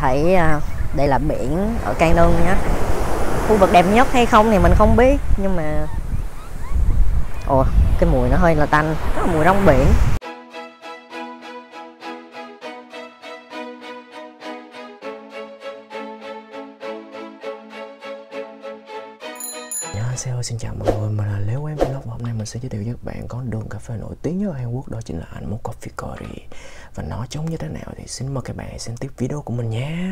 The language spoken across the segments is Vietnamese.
thấy đây là biển ở Cang Nương nhé. Khu vực đẹp nhất hay không thì mình không biết, nhưng mà ồ, cái mùi nó hơi là tanh, đó là mùi rong biển. Hello, xin chào mọi người, mình là Léo Quán Vlog và hôm nay mình sẽ giới thiệu với các bạn con đường cà phê nổi tiếng nhất ở Hàn Quốc, đó chính là Anmok Coffee Curry. Và nó trông như thế nào thì xin mời các bạn xem tiếp video của mình nhé.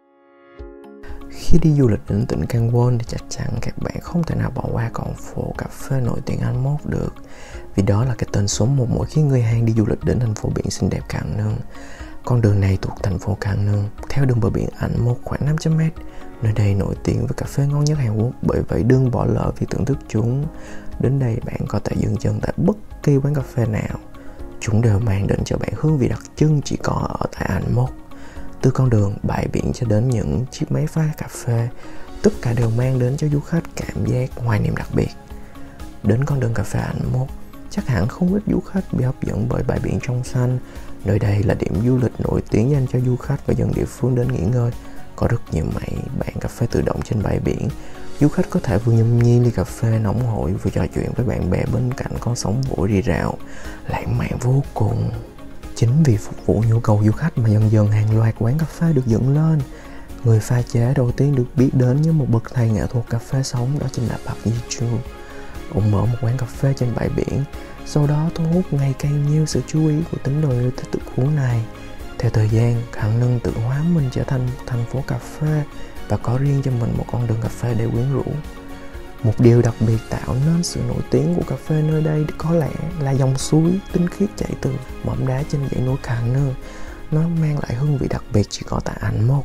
Khi đi du lịch đến tỉnh Gangwon thì chắc chắn các bạn không thể nào bỏ qua con phố cà phê nổi tiếng Anmok được, vì đó là cái tên số 1 mỗi khi người Hàn đi du lịch đến thành phố biển xinh đẹp Gangneung. Con đường này thuộc thành phố Gangneung theo đường bờ biển Anmok khoảng 500m. Nơi đây nổi tiếng với cà phê ngon nhất Hàn Quốc, bởi vậy đừng bỏ lỡ việc thưởng thức chúng. Đến đây bạn có thể dừng chân tại bất kỳ quán cà phê nào. Chúng đều mang đến cho bạn hương vị đặc trưng chỉ có ở tại Anmok. Từ con đường, bãi biển cho đến những chiếc máy pha cà phê, tất cả đều mang đến cho du khách cảm giác hoài niệm đặc biệt. Đến con đường cà phê Anmok, chắc hẳn không ít du khách bị hấp dẫn bởi bãi biển trong xanh. Nơi đây là điểm du lịch nổi tiếng dành cho du khách và dân địa phương đến nghỉ ngơi. Có rất nhiều máy bán cà phê tự động trên bãi biển. Du khách có thể vừa nhâm nhi ly cà phê nóng hổi vừa trò chuyện với bạn bè bên cạnh con sóng vỗ rì rào, lãng mạn vô cùng. Chính vì phục vụ nhu cầu du khách mà dần dần hàng loạt quán cà phê được dựng lên. Người pha chế đầu tiên được biết đến như một bậc thầy nghệ thuật cà phê sống, đó chính là Park Ji-chu. Ông mở một quán cà phê trên bãi biển, sau đó thu hút ngày càng nhiều sự chú ý của tín đồ yêu thích thức uống này. Theo thời gian, Gangneung tự hóa mình trở thành thành phố cà phê và có riêng cho mình một con đường cà phê để quyến rũ. Một điều đặc biệt tạo nên sự nổi tiếng của cà phê nơi đây có lẽ là dòng suối tinh khiết chảy từ mỏm đá trên dãy núi Gangneung. Nó mang lại hương vị đặc biệt chỉ có tại Anmok.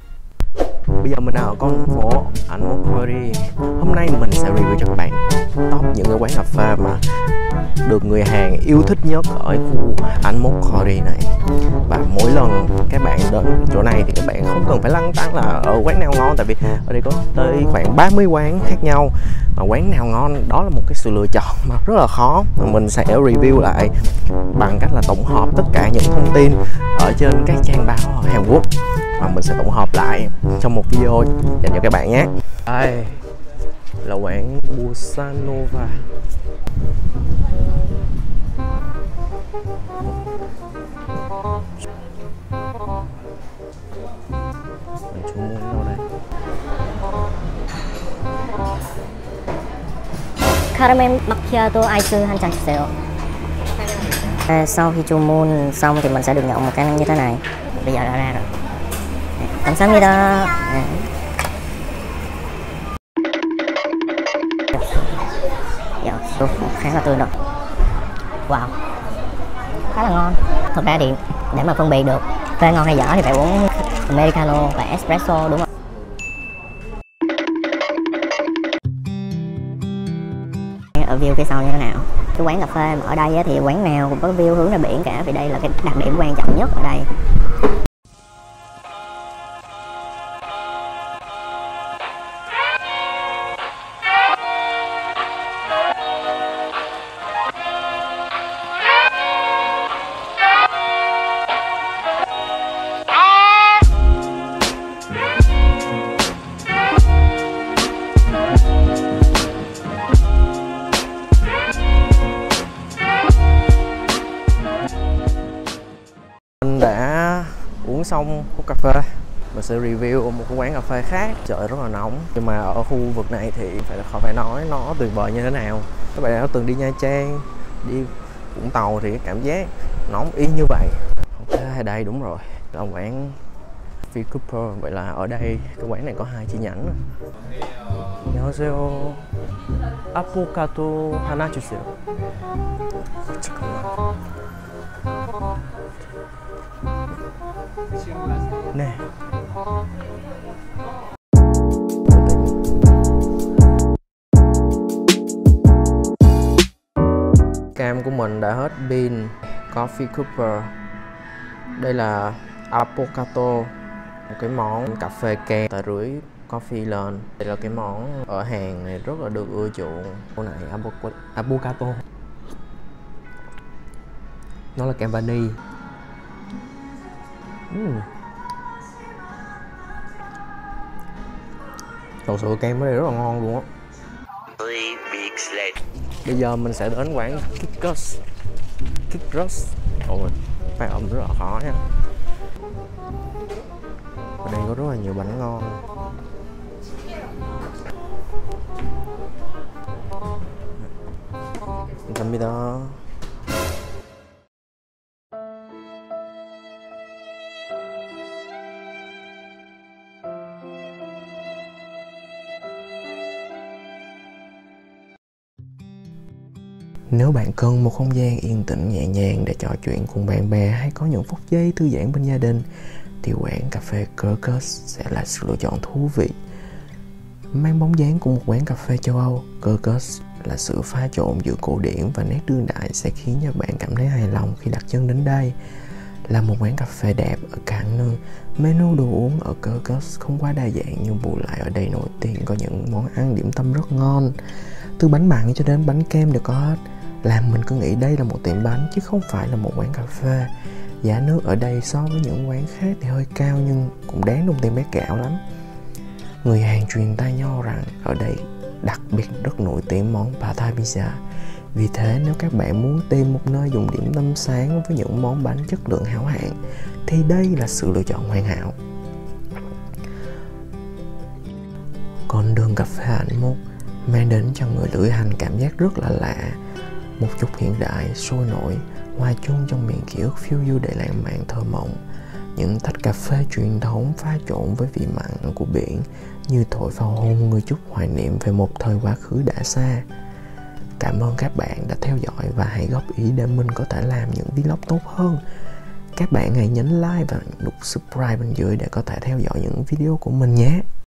Bây giờ mình ở con phố Anmok Curry. Hôm nay mình sẽ review cho các bạn top những cái quán cà phê mà được người Hàn yêu thích nhất ở khu Anmok Curry này. Và mỗi lần các bạn đến chỗ này thì các bạn không cần phải lăn tăn là ở quán nào ngon, tại vì ở đây có tới khoảng 30 quán khác nhau, mà quán nào ngon đó là một cái sự lựa chọn mà rất là khó. Mình sẽ review lại bằng cách là tổng hợp tất cả những thông tin ở trên các trang báo Hàn Quốc, và mình sẽ tổng hợp lại trong một video dành cho các bạn nhé. Đây là quán Busanova. Chúng muốn đâu đây? Caramel macchiato ice 한 잔 주세요. Sau khi chu moon xong thì mình sẽ được nhận một cái như thế này. Bây giờ đã ra rồi. 감사합니다. Dạ, khá là tươi rồi. Wow, khá là ngon. Thật ra thì để mà phân biệt được phê ngon hay dở thì phải uống Americano và Espresso, đúng không? Ở view phía sau như thế nào? Cái quán cà phê mà ở đây thì quán nào cũng có view hướng ra biển cả, vì đây là cái đặc điểm quan trọng nhất ở đây. Đã uống xong hút cà phê, mình sẽ review một cái quán cà phê khác. Trời rất là nóng, nhưng mà ở khu vực này thì khỏi phải nói nó tuyệt vời như thế nào. Các bạn đã từng đi Nha Trang, đi Vũng Tàu thì cái cảm giác nóng y như vậy. Ok, đây đúng rồi, là quán Coffee Cooper. Vậy là ở đây cái quán này có 2 chi nhánh. 안녕하세요. 아보카도 하나 주세요. 잠깐만. 네. Cam của mình đã hết pin. Coffee Cooper. Đây là avocado, một cái món cà phê kem ta rưới coffee lên. Đây là cái món ở Hàn này rất là được ưa chuộng. Cái này avocado. Nó là kem vani. Thật sự kem ở đây rất là ngon luôn á. Bây giờ mình sẽ đến quán Kickers. Ôi, phát âm rất là khó nha. Ở đây có rất là nhiều bánh ngon. 감사합니다. Nếu bạn cần một không gian yên tĩnh nhẹ nhàng để trò chuyện cùng bạn bè hay có những phút giây thư giãn bên gia đình thì quán cà phê Kirkus sẽ là sự lựa chọn thú vị. Mang bóng dáng của một quán cà phê châu Âu, Kirkus là sự pha trộn giữa cổ điển và nét đương đại sẽ khiến cho bạn cảm thấy hài lòng khi đặt chân đến đây. Là một quán cà phê đẹp ở cảng nương, menu đồ uống ở Kirkus không quá đa dạng nhưng bù lại ở đây nổi tiếng có những món ăn điểm tâm rất ngon. Từ bánh mặn cho đến bánh kem đều có hết, làm mình cứ nghĩ đây là một tiệm bánh chứ không phải là một quán cà phê. Giá nước ở đây so với những quán khác thì hơi cao nhưng cũng đáng đồng tiền bé gạo lắm. Người Hàn truyền tai nhau rằng ở đây đặc biệt rất nổi tiếng món pad thai pizza. Vì thế nếu các bạn muốn tìm một nơi dùng điểm tâm sáng với những món bánh chất lượng hảo hạng thì đây là sự lựa chọn hoàn hảo. Con đường cà phê hạnh phúc mang đến cho người lữ hành cảm giác rất là lạ, một chút hiện đại, sôi nổi, hòa chung trong miền ký ức phiêu du đầy lãng mạn thơ mộng. Những tách cà phê truyền thống pha trộn với vị mặn của biển như thổi vào hồn người chút hoài niệm về một thời quá khứ đã xa. Cảm ơn các bạn đã theo dõi và hãy góp ý để mình có thể làm những vlog tốt hơn. Các bạn hãy nhấn like và nút subscribe bên dưới để có thể theo dõi những video của mình nhé.